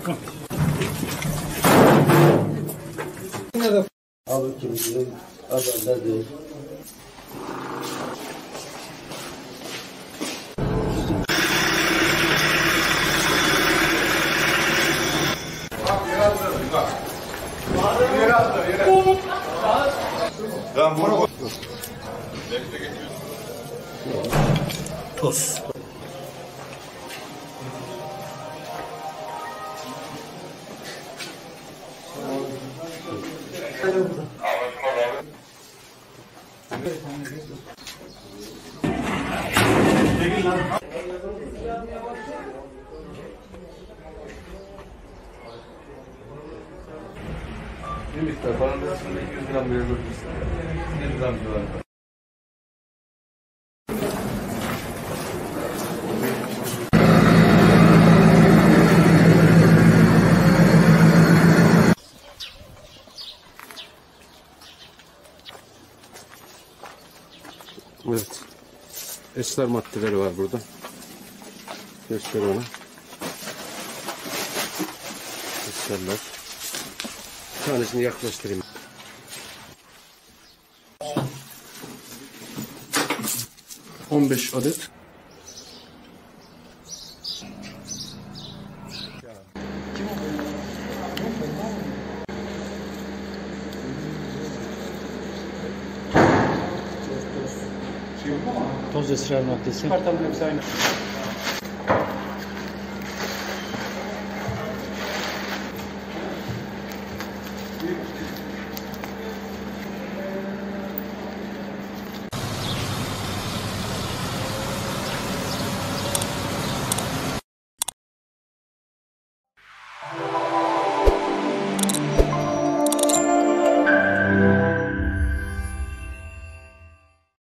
Bakın. Abi kimse adamda değil. Ben bunu Toz. bir miktar paranın içinde 200 gram bile götürsün. 100 gram civarında. Evet. Esrar maddeleri var burada. Göster onu. Esrarlar. Bir tanesini yaklaştırayım. ...15 adet. Toz esrar maddesi. Kartal hepsi aynı.